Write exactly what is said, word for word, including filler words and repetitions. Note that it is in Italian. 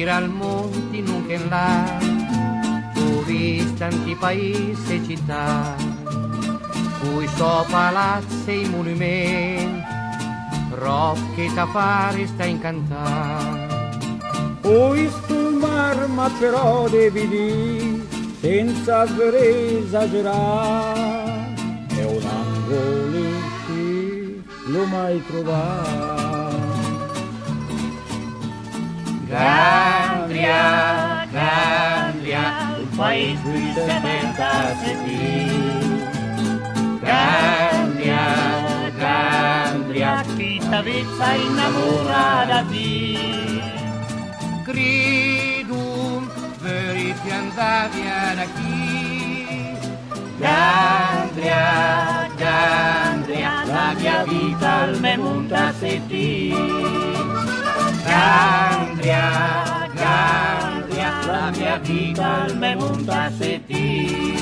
ir al monte nunca in là, ho visto tanti paesi e città, cui so palazzi e monumenti, rocche da fare sta incantare. Ho visto il mar, ma però devi dire, senza dover esagerare, è un angolo che l'ho mai trovato. Gandria, Gandria, un paese qui se mercasse qui. Gandria, Gandria, chi t'avvezza innamorata di. Gridum, veriti andavi da chi. Gandria, Gandria, la mia vita al me monta se ti. Gandria, Gandria, la mia vita al me monta se ti.